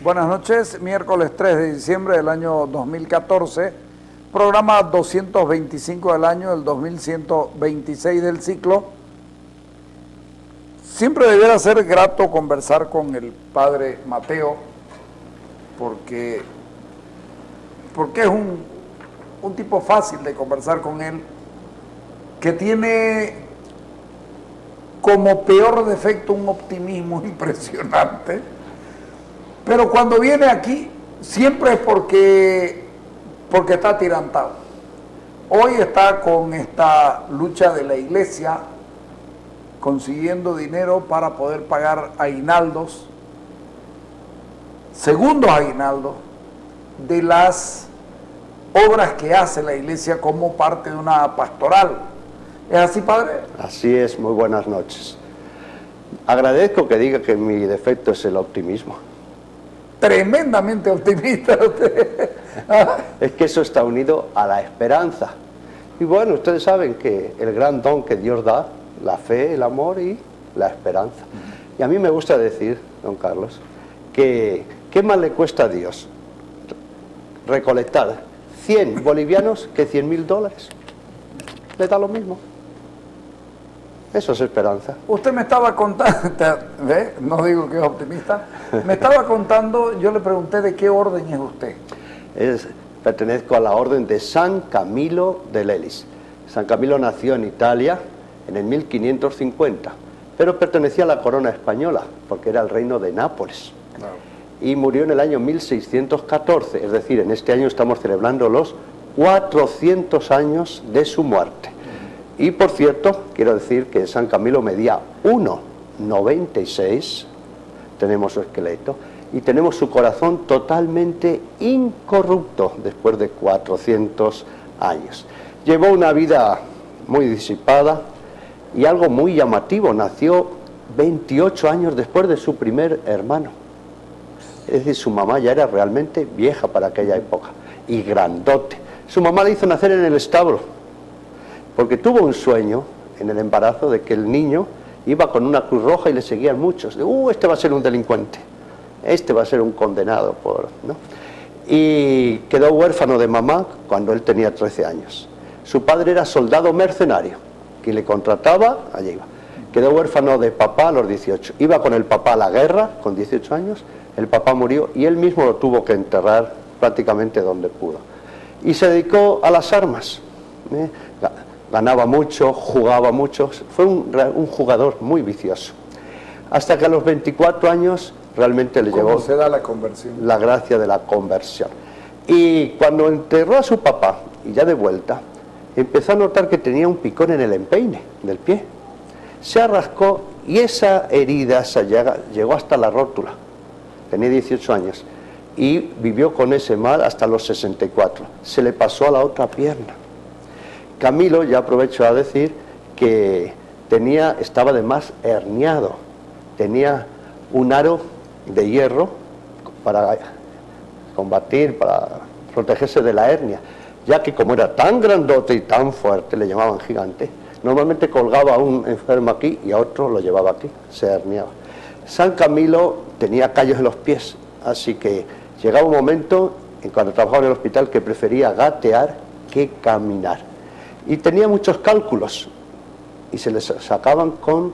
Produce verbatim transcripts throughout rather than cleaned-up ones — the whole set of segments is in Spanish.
Buenas noches, miércoles tres de diciembre del año dos mil catorce, programa doscientos veinticinco del año, el dos mil ciento veintiséis del ciclo. Siempre debiera ser grato conversar con el padre Mateo, porque, porque es un, un tipo fácil de conversar con él, que tiene como peor defecto un optimismo impresionante, pero cuando viene aquí siempre es porque, porque está atirantado. Hoy está con esta lucha de la iglesia, consiguiendo dinero para poder pagar aguinaldos, segundos aguinaldos, de las obras que hace la iglesia como parte de una pastoral. ¿Es así, padre? Así es, muy buenas noches. Agradezco que diga que mi defecto es el optimismo. Tremendamente optimista usted. Es que eso está unido a la esperanza. Y bueno, ustedes saben que el gran don que Dios da, la fe, el amor y la esperanza. Y a mí me gusta decir, don Carlos, que ¿qué más le cuesta a Dios recolectar cien bolivianos que cien mil dólares? Le da lo mismo. Eso es esperanza. Usted me estaba contando, ¿ve? No digo que es optimista, me estaba contando, yo le pregunté de qué orden es usted. Es, pertenezco a la orden de San Camilo de Lelis. San Camilo nació en Italia en el mil quinientos cincuenta, pero pertenecía a la corona española, porque era el reino de Nápoles. Claro. Y murió en el año mil seiscientos catorce, es decir, en este año estamos celebrando los cuatrocientos años de su muerte. Y por cierto, quiero decir que San Camilo medía uno noventa y seis, tenemos su esqueleto, y tenemos su corazón totalmente incorrupto después de cuatrocientos años. Llevó una vida muy disipada y algo muy llamativo, nació veintiocho años después de su primer hermano. Es decir, su mamá ya era realmente vieja para aquella época y grandote. Su mamá le hizo nacer en el establo, porque tuvo un sueño en el embarazo de que el niño iba con una cruz roja y le seguían muchos. De, uh, este va a ser un delincuente, este va a ser un condenado, por, ¿no? Y quedó huérfano de mamá cuando él tenía trece años. Su padre era soldado mercenario, quien le contrataba, allí iba. Quedó huérfano de papá a los dieciocho. Iba con el papá a la guerra, con dieciocho años, el papá murió y él mismo lo tuvo que enterrar prácticamente donde pudo. Y se dedicó a las armas. ¿eh? Ganaba mucho, jugaba mucho, fue un, un jugador muy vicioso. Hasta que a los veinticuatro años realmente le llegó ¿Cómo se da la conversión? La gracia de la conversión. Y cuando enterró a su papá, y ya de vuelta, empezó a notar que tenía un picón en el empeine del pie. Se arrascó y esa herida, esa llaga, llegó hasta la rótula. Tenía dieciocho años y vivió con ese mal hasta los sesenta y cuatro. Se le pasó a la otra pierna. Camilo, ya aprovecho a decir que tenía, estaba además herniado, tenía un aro de hierro para combatir, para protegerse de la hernia, ya que como era tan grandote y tan fuerte, le llamaban gigante, normalmente colgaba a un enfermo aquí y a otro lo llevaba aquí, se herniaba. San Camilo tenía callos en los pies, así que llegaba un momento, en cuando trabajaba en el hospital, que prefería gatear que caminar. Y tenía muchos cálculos y se les sacaban con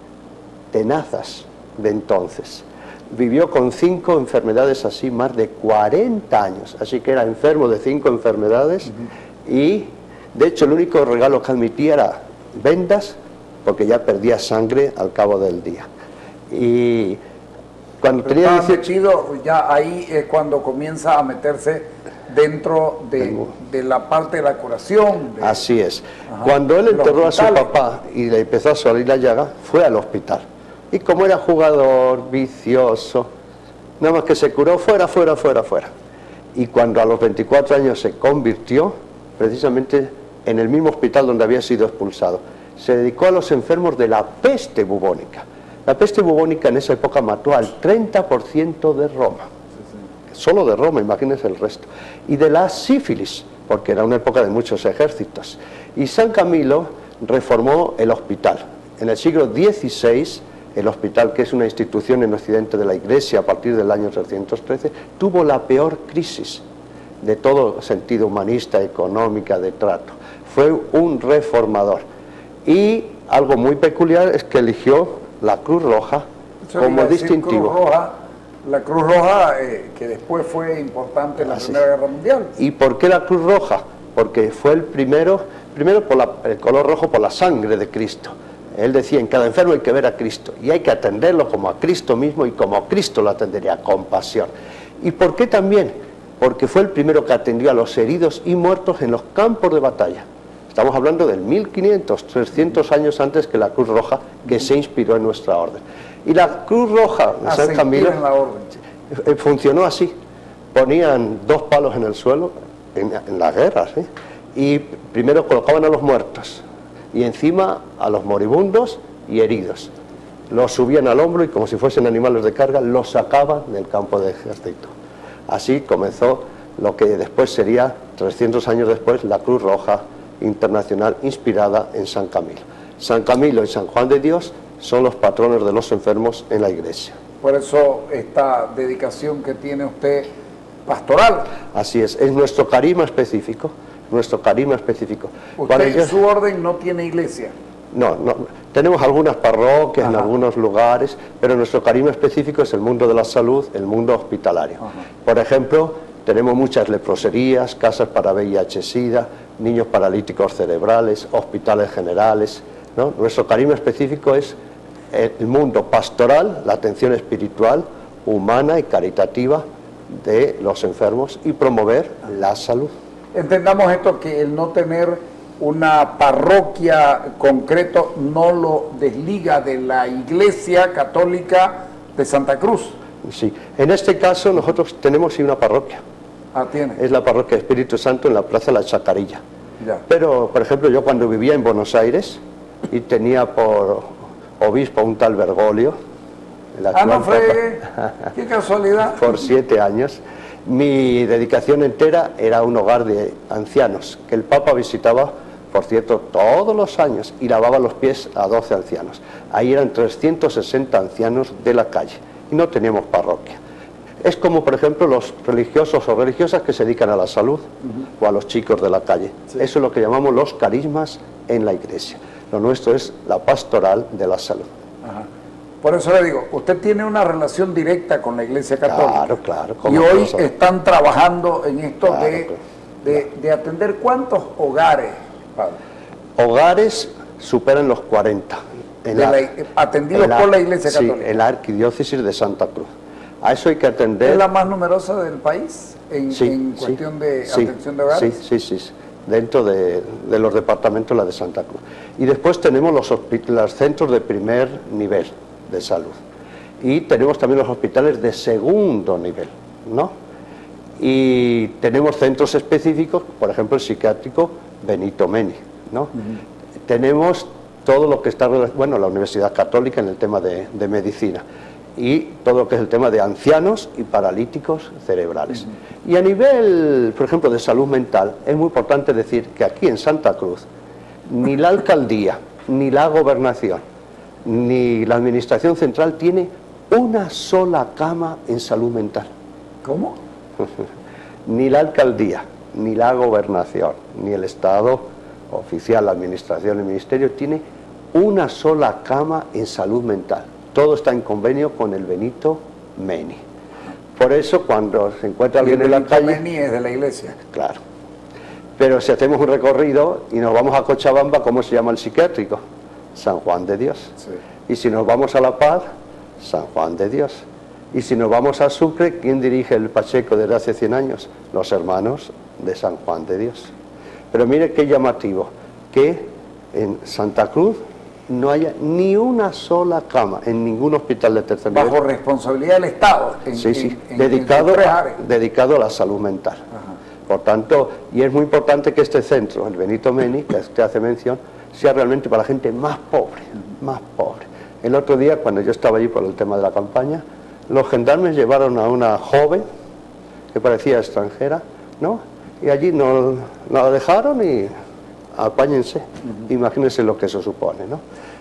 tenazas de entonces. Vivió con cinco enfermedades así, más de cuarenta años, así que era enfermo de cinco enfermedades. Uh-huh. Y de hecho el único regalo que admitía era vendas, porque ya perdía sangre al cabo del día. Y cuando Pero tenía dieciocho, ya ahí es cuando comienza a meterse dentro de, de la parte de la curación. De, así es. Ajá. Cuando él enterró a su papá y le empezó a salir la llaga, fue al hospital. Y como era jugador, vicioso, nada más que se curó, fuera, fuera, fuera, fuera. Y cuando a los veinticuatro años se convirtió, precisamente en el mismo hospital donde había sido expulsado, se dedicó a los enfermos de la peste bubónica. La peste bubónica en esa época mató al treinta por ciento de Roma. Solo de Roma, imagínense el resto. Y de la sífilis, porque era una época de muchos ejércitos. Y San Camilo reformó el hospital. En el siglo dieciséis el hospital, que es una institución en Occidente de la Iglesia a partir del año trescientos trece, tuvo la peor crisis de todo sentido humanista, económica, de trato. Fue un reformador. Y algo muy peculiar es que eligió la Cruz Roja Eso como decir, distintivo. Cruz Roja, la Cruz Roja, eh, que después fue importante en la Así. Primera Guerra Mundial. ¿Y por qué la Cruz Roja? Porque fue el primero, primero por la, el color rojo por la sangre de Cristo. Él decía, en cada enfermo hay que ver a Cristo, y hay que atenderlo como a Cristo mismo y como Cristo lo atendería, con pasión. ¿Y por qué también? Porque fue el primero que atendió a los heridos y muertos en los campos de batalla. Estamos hablando del mil quinientos, trescientos años antes que la Cruz Roja, que se inspiró en nuestra orden. Y la Cruz Roja de San Camilo en la orden. funcionó así. Ponían dos palos en el suelo, en, en las guerras, ¿eh? Y primero colocaban a los muertos, y encima a los moribundos y heridos. Los subían al hombro y, como si fuesen animales de carga, los sacaban del campo de ejército. Así comenzó lo que después sería, trescientos años después, la Cruz Roja Internacional, inspirada en San Camilo. San Camilo y San Juan de Dios son los patronos de los enfermos en la Iglesia. Por eso esta dedicación que tiene usted pastoral. Así es, es nuestro carisma específico, nuestro carisma específico. Usted, yo, su orden no tiene iglesia. No, no, tenemos algunas parroquias, ajá, en algunos lugares, pero nuestro carisma específico es el mundo de la salud, el mundo hospitalario. Ajá. Por ejemplo, tenemos muchas leproserías, casas para V I H SIDA, niños paralíticos cerebrales, hospitales generales, ¿no? Nuestro carisma específico es el mundo pastoral, la atención espiritual, humana y caritativa de los enfermos y promover la salud. Entendamos esto, que el no tener una parroquia concreto no lo desliga de la Iglesia Católica de Santa Cruz. Sí, en este caso nosotros tenemos sí una parroquia. Ah, tiene. Es la parroquia Espíritu Santo en la Plaza La Chacarilla. Ya. Pero, por ejemplo, yo cuando vivía en Buenos Aires y tenía por obispo un tal Bergoglio, el ah, no fregue, qué casualidad. Por siete años, mi dedicación entera era un hogar de ancianos, que el Papa visitaba, por cierto, todos los años, y lavaba los pies a doce ancianos. Ahí eran trescientos sesenta ancianos de la calle, y no teníamos parroquia. Es como, por ejemplo, los religiosos o religiosas que se dedican a la salud, uh-huh, o a los chicos de la calle. Sí. Eso es lo que llamamos los carismas en la Iglesia. Lo nuestro es la pastoral de la salud. Ajá. Por eso le digo, usted tiene una relación directa con la Iglesia Católica. Claro, claro. Y hoy cosa? están trabajando en esto, claro, de, claro. de, de atender ¿cuántos hogares, padre? Hogares superan los cuarenta. En la, la, atendidos la, por la Iglesia Católica. Sí, en la Arquidiócesis de Santa Cruz. A eso hay que atender. ¿Es la más numerosa del país en, sí, en cuestión sí, de sí, atención de hogares? Sí, sí, sí. Dentro de, de los departamentos, la de Santa Cruz. Y después tenemos los, los centros de primer nivel de salud. Y tenemos también los hospitales de segundo nivel, ¿no? Y tenemos centros específicos, por ejemplo, el psiquiátrico Benito Meni, ¿no? Uh-huh. Tenemos todo lo que está, bueno, la Universidad Católica en el tema de, de medicina, y todo lo que es el tema de ancianos y paralíticos cerebrales. Uh-huh. Y a nivel, por ejemplo, de salud mental, es muy importante decir que aquí en Santa Cruz, ni la alcaldía, ni la gobernación, ni la administración central tiene una sola cama en salud mental. ¿Cómo? Ni la alcaldía, ni la gobernación, ni el Estado oficial, la administración, el ministerio, tiene una sola cama en salud mental. Todo está en convenio con el Benito Meni. Por eso cuando se encuentra alguien en la calle... El Benito Meni es de la iglesia. Claro. Pero si hacemos un recorrido y nos vamos a Cochabamba, ¿cómo se llama el psiquiátrico? San Juan de Dios. Sí. Y si nos vamos a La Paz, San Juan de Dios. Y si nos vamos a Sucre, ¿quién dirige el Pacheco desde hace cien años? Los hermanos de San Juan de Dios. Pero mire qué llamativo, que en Santa Cruz no haya ni una sola cama en ningún hospital de tercer nivel. Bajo responsabilidad del Estado. En, sí, sí, en, dedicado, en a, dedicado a la salud mental. Ajá. Por tanto, y es muy importante que este centro, el Benito Meni, que usted hace mención, sea realmente para la gente más pobre, más pobre. El otro día, cuando yo estaba allí por el tema de la campaña, los gendarmes llevaron a una joven que parecía extranjera, ¿no? Y allí nos no la dejaron y apáñense. Uh-huh. Imagínense lo que eso supone, ¿no?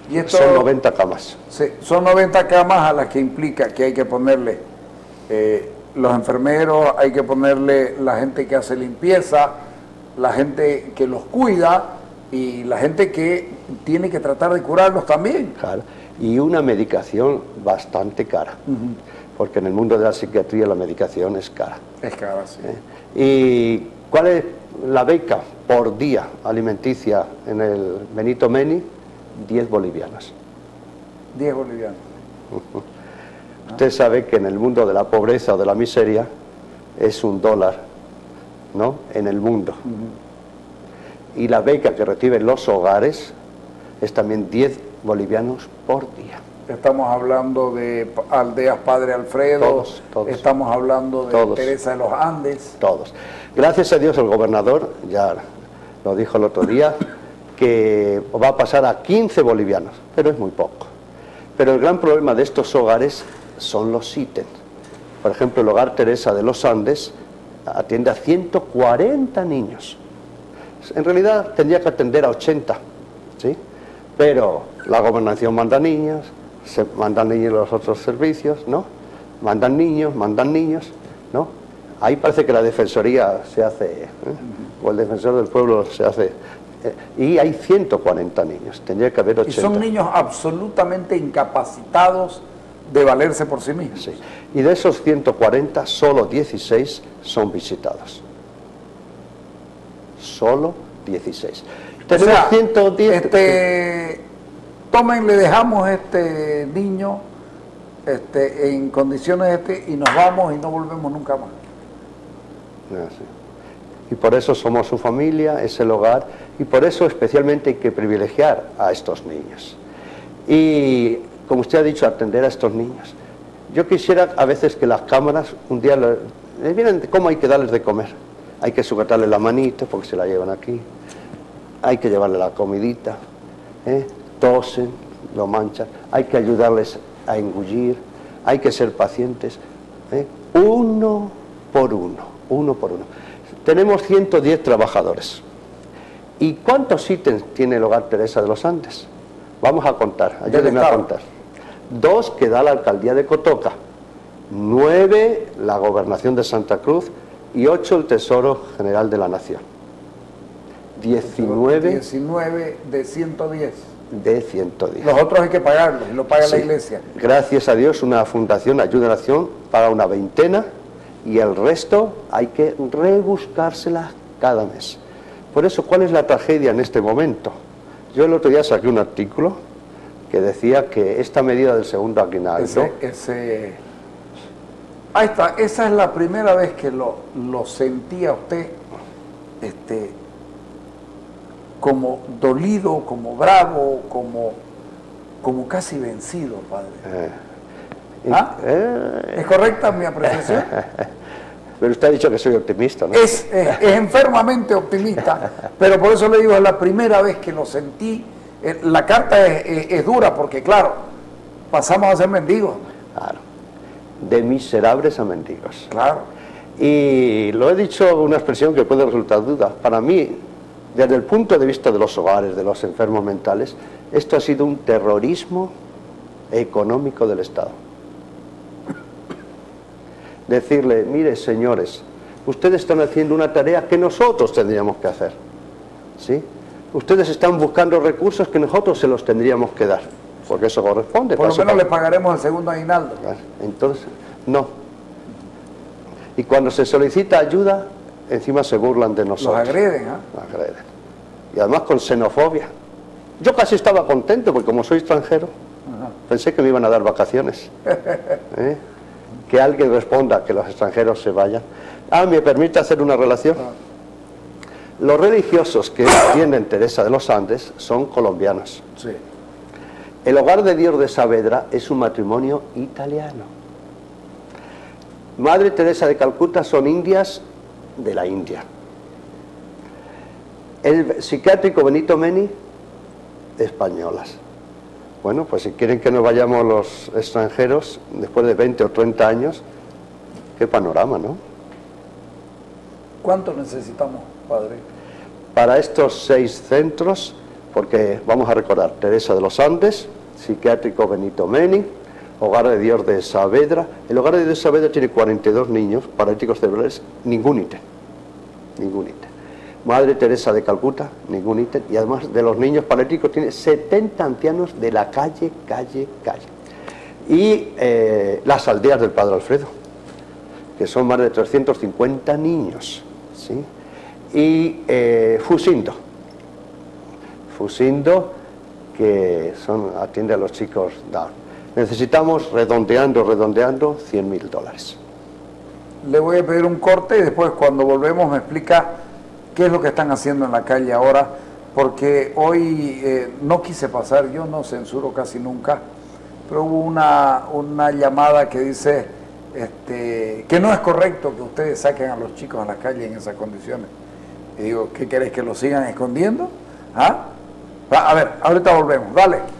Y esto, son noventa camas. Sí, son noventa camas a las que implica que hay que ponerle eh, los enfermeros, hay que ponerle la gente que hace limpieza, la gente que los cuida y la gente que tiene que tratar de curarlos también. Claro. Y una medicación bastante cara, uh-huh. porque en el mundo de la psiquiatría la medicación es cara. Es cara, sí. ¿Eh? ¿Y cuál es la beca por día alimenticia en el Benito Meni? diez bolivianos. diez bolivianos. Uh-huh. Ah. Usted sabe que en el mundo de la pobreza o de la miseria es un dólar, ¿no?, en el mundo. Uh-huh. Y la beca que reciben los hogares es también diez bolivianos por día. Estamos hablando de Aldeas Padre Alfredo, todos, todos, estamos hablando de todos, Teresa de los Andes. Todos. Gracias a Dios el gobernador, ya lo dijo el otro día, que va a pasar a quince bolivianos, pero es muy poco. Pero el gran problema de estos hogares son los ítems. Por ejemplo, el Hogar Teresa de los Andes atiende a ciento cuarenta niños. En realidad tendría que atender a ochenta, ¿sí? Pero la gobernación manda niños, se mandan niños los otros servicios, ¿no? Mandan niños, mandan niños, ¿no? Ahí parece que la defensoría se hace, ¿eh? o el defensor del pueblo se hace, eh, y hay ciento cuarenta niños, tendría que haber ochenta. Y son niños absolutamente incapacitados de valerse por sí mismos. Sí. Y de esos ciento cuarenta, solo dieciséis son visitados. Solo dieciséis. O sea, ciento diez, este, tomen, le dejamos este niño este, en condiciones este, y nos vamos y no volvemos nunca más. Sí. Y por eso somos su familia, es el hogar, y por eso especialmente hay que privilegiar a estos niños. Y como usted ha dicho, atender a estos niños. Yo quisiera a veces que las cámaras un día les, les vienen de cómo hay que darles de comer. Hay que sujetarle la manita porque se la llevan aquí. Hay que llevarle la comidita, ¿eh? Tosen, lo manchan, hay que ayudarles a engullir, hay que ser pacientes, ¿eh? uno por uno, uno por uno. Tenemos ciento diez trabajadores. ¿Y cuántos ítems tiene el Hogar Teresa de los Andes? Vamos a contar, ayúdenme a contar. Dos que da la Alcaldía de Cotoca, nueve la Gobernación de Santa Cruz y ocho el Tesoro General de la Nación. diecinueve, diecinueve de ciento diez. De ciento diez. Los otros hay que pagarlos, lo paga sí. la iglesia. Gracias a Dios una fundación Ayuda a la Nación paga una veintena y el resto hay que rebuscárselas cada mes. Por eso, ¿cuál es la tragedia en este momento? Yo el otro día saqué un artículo que decía que esta medida del segundo aguinaldo... Ese, ese... Ahí está, esa es la primera vez que lo, lo sentía usted este, como dolido, como bravo, como, como casi vencido, padre. Eh, ¿Ah? eh, ¿Es correcta mi apreciación? Pero usted ha dicho que soy optimista, ¿no? Es, es, es enfermamente optimista, pero por eso le digo, es la primera vez que lo sentí. La carta es, es, es dura porque, claro, pasamos a ser mendigos. Claro, de miserables a mendigos. Claro. Y lo he dicho una expresión que puede resultar duda. Para mí, desde el punto de vista de los hogares, de los enfermos mentales, esto ha sido un terrorismo económico del Estado. Decirle, mire señores, ustedes están haciendo una tarea que nosotros tendríamos que hacer, ¿sí? Ustedes están buscando recursos que nosotros se los tendríamos que dar, porque eso corresponde. Por lo menos le pagaremos el segundo aguinaldo. Entonces, no. Y cuando se solicita ayuda, encima se burlan de nosotros. Los agreden, ¿ah? Los agreden. Y además con xenofobia. Yo casi estaba contento, porque como soy extranjero, ajá, pensé que me iban a dar vacaciones. ¿Eh? Que alguien responda que los extranjeros se vayan. Ah, ¿me permite hacer una relación? Los religiosos que atienden Teresa de los Andes son colombianos. Sí. El Hogar de Dios de Saavedra es un matrimonio italiano. Madre Teresa de Calcuta son indias de la India. El psiquiátrico Benito Meni, españolas. Bueno, pues si quieren que nos vayamos los extranjeros, después de veinte o treinta años, qué panorama, ¿no? ¿Cuánto necesitamos, padre? Para estos seis centros, porque vamos a recordar Teresa de los Andes, psiquiátrico Benito Menin, Hogar de Dios de Saavedra. El Hogar de Dios de Saavedra tiene cuarenta y dos niños paralíticos cerebrales, ningún ítem, ningún ítem. Madre Teresa de Calcuta, ningún ítem, y además de los niños paralíticos tiene setenta ancianos de la calle, calle, calle. Y eh, las aldeas del Padre Alfredo, que son más de trescientos cincuenta niños, ¿sí? Y eh, Fusindo, Fusindo, que son, atiende a los chicos Down. Necesitamos, redondeando, redondeando, cien mil dólares. Le voy a pedir un corte y después cuando volvemos me explica qué es lo que están haciendo en la calle ahora, porque hoy eh, no quise pasar, yo no censuro casi nunca, pero hubo una, una llamada que dice este, que no es correcto que ustedes saquen a los chicos a la calle en esas condiciones. Y digo, ¿qué queréis, que los sigan escondiendo? ¿Ah? A ver, ahorita volvemos, dale.